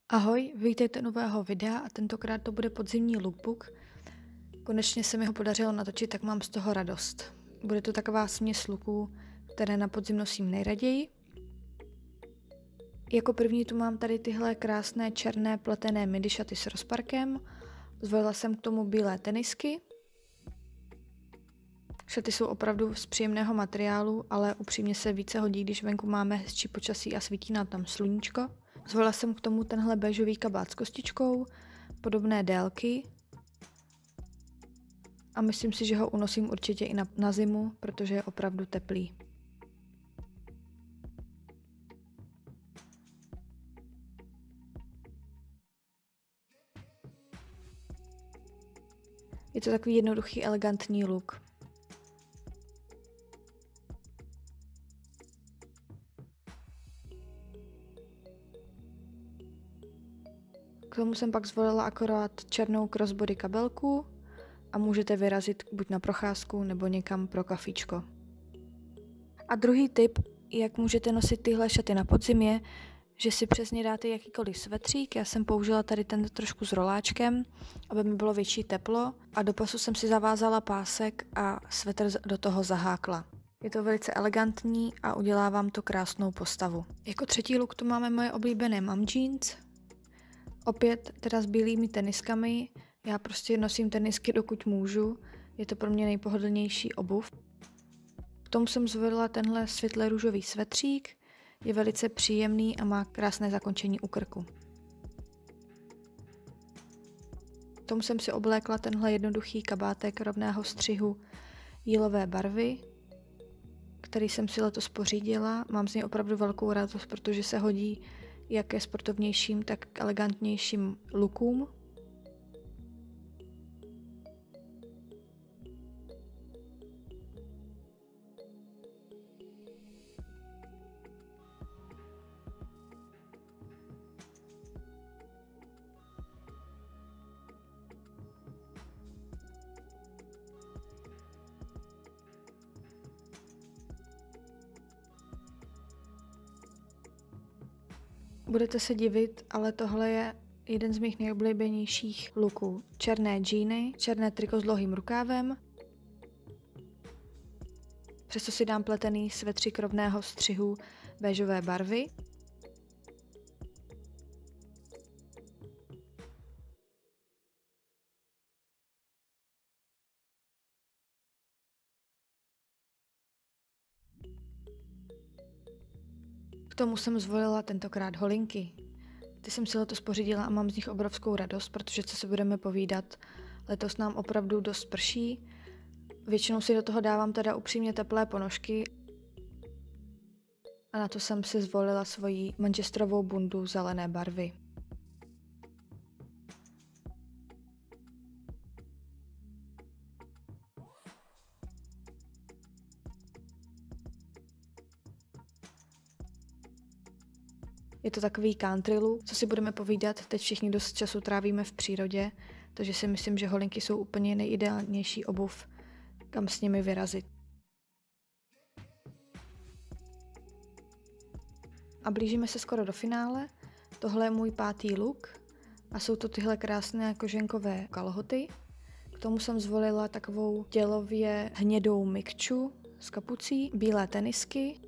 Ahoj, vítejte u nového videa a tentokrát to bude podzimní lookbook. Konečně se mi ho podařilo natočit, tak mám z toho radost. Bude to taková směs looků, které na podzim nosím nejraději. Jako první tu mám tady tyhle krásné černé pletené midi šaty s rozparkem. Zvolila jsem k tomu bílé tenisky. Šaty jsou opravdu z příjemného materiálu, ale upřímně se více hodí, když venku máme hezčí počasí a svítí nám tam sluníčko. Zvolila jsem k tomu tenhle béžový kabát s kostičkou, podobné délky. A myslím si, že ho unosím určitě i na zimu, protože je opravdu teplý. Je to takový jednoduchý, elegantní look. K tomu jsem pak zvolila akorát černou crossbody kabelku a můžete vyrazit buď na procházku nebo někam pro kafíčko. A druhý tip, jak můžete nosit tyhle šaty na podzim, je, že si přesně dáte jakýkoliv svetřík. Já jsem použila tady ten trošku s roláčkem, aby mi bylo větší teplo, a do pasu jsem si zavázala pásek a svetr do toho zahákla. Je to velice elegantní a udělá vám to krásnou postavu. Jako třetí look tu máme moje oblíbené mom jeans. Opět teda s bílými teniskami. Já prostě nosím tenisky, dokud můžu. Je to pro mě nejpohodlnější obuv. K tomu jsem zvolila tenhle světle růžový svetřík. Je velice příjemný a má krásné zakončení u krku. K tomu jsem si oblékla tenhle jednoduchý kabátek rovného střihu jílové barvy, který jsem si letos pořídila. Mám z něj opravdu velkou radost, protože se hodí jak ke sportovnějším, tak k elegantnějším lookům. Budete se divit, ale tohle je jeden z mých nejoblíbenějších looků. Černé džíny, černé triko s dlouhým rukávem. Přesto si dám pletený svetřík rovného střihu béžové barvy. K tomu jsem zvolila tentokrát holinky. Ty jsem si letos pořídila a mám z nich obrovskou radost, protože co se budeme povídat, letos nám opravdu dost prší. Většinou si do toho dávám teda upřímně teplé ponožky a na to jsem si zvolila svoji manchesterovou bundu zelené barvy. Je to takový country look, co si budeme povídat, teď všichni dost času trávíme v přírodě, takže si myslím, že holinky jsou úplně nejideálnější obuv, kam s nimi vyrazit. A blížíme se skoro do finále. Tohle je můj 5. look a jsou to tyhle krásné koženkové kalhoty. K tomu jsem zvolila takovou dělově hnědou mikču s kapucí, bílé tenisky.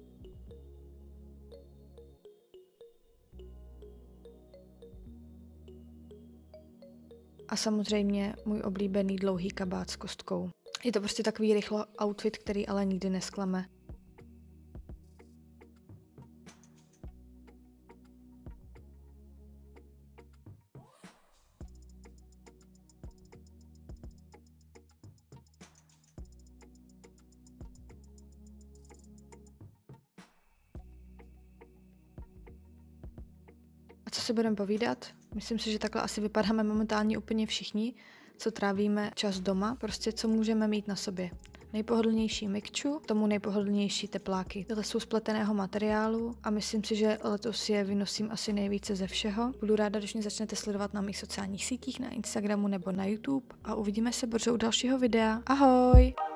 A samozřejmě můj oblíbený dlouhý kabát s kostkou. Je to prostě takový rychlo outfit, který ale nikdy nesklame. A co si budeme povídat? Myslím si, že takhle asi vypadáme momentálně úplně všichni, co trávíme čas doma, prostě co můžeme mít na sobě. Nejpohodlnější mikču, tomu nejpohodlnější tepláky. Tyhle jsou z pleteného materiálu a myslím si, že letos je vynosím asi nejvíce ze všeho. Budu ráda, když mě začnete sledovat na mých sociálních sítích, na Instagramu nebo na YouTube, a uvidíme se brzo u dalšího videa. Ahoj!